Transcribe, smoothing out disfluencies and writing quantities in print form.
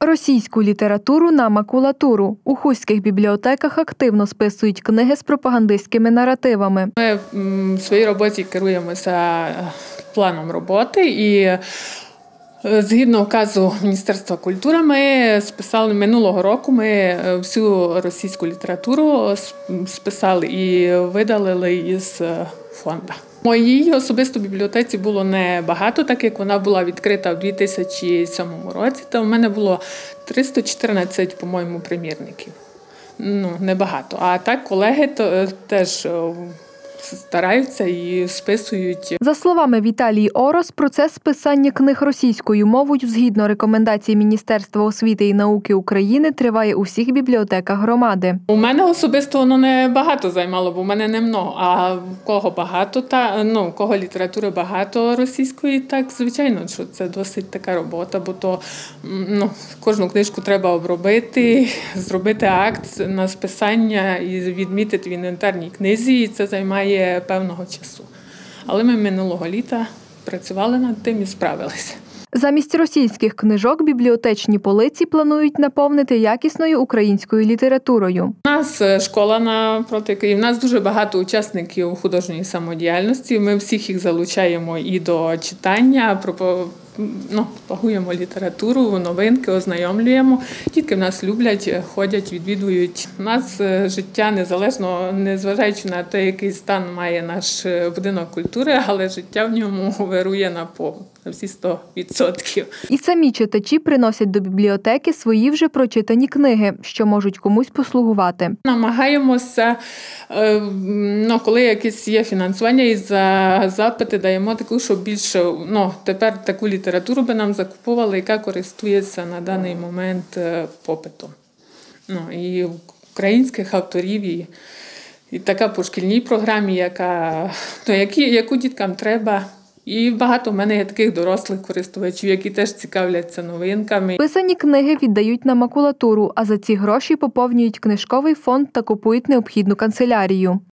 Російську літературу на макулатуру. У хуських бібліотеках активно списують книги з пропагандистськими наративами. Ми в своїй роботі керуємося планом роботи і згідно указу Міністерства культури ми списали минулого року, ми всю російську літературу списали і видалили із фонду. В моїй особисто бібліотеці було небагато, так як вона була відкрита в 2007 році, то в мене було 314, по-моєму, примірників. Небагато. А так колеги теж стараються і списують. За словами Віталії Орос, процес списання книг російською мовою згідно рекомендацій Міністерства освіти і науки України триває у всіх бібліотеках громади. У мене особисто воно не багато займало, бо в мене не много. А в кого багато, в кого літератури багато російської, так звичайно, що це досить така робота, бо то кожну книжку треба обробити, зробити акт на списання і відмітити в інвентарній книзі, і це займає певного часу. Але ми минулого літа працювали над тим і справилися. Замість російських книжок бібліотечні полиці планують наповнити якісною українською літературою. У нас школа напроти Києва, у нас дуже багато учасників художньої самодіяльності. Ми всіх їх залучаємо і до читання, пропагуємо літературу, новинки, ознайомлюємо. Дітки в нас люблять, ходять, відвідують. У нас життя незалежно, незважаючи на те, який стан має наш будинок культури, але життя в ньому вирує на всі 100%. І самі читачі приносять до бібліотеки свої вже прочитані книги, що можуть комусь послугувати. Намагаємося, коли якесь є фінансування, і за запити даємо таку, щоб більше, тепер таку літературу би нам закуповували, яка користується на даний момент попитом. І українських авторів, і така по шкільній програмі, яку діткам треба. І багато в мене є таких дорослих користувачів, які теж цікавляться новинками. Писані книги віддають на макулатуру, а за ці гроші поповнюють книжковий фонд та купують необхідну канцелярію.